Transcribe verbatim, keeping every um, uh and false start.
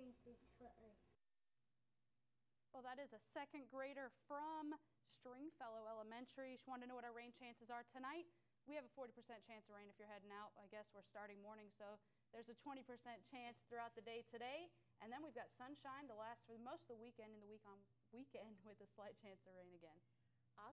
experiences for us. Well, that is a second grader from Stringfellow Elementary. She wanted to know what our rain chances are tonight. We have a forty percent chance of rain if you're heading out. I guess we're starting morning, so there's a twenty percent chance throughout the day today. And then we've got sunshine to last for most of the weekend and the week on weekend with a slight chance of rain again.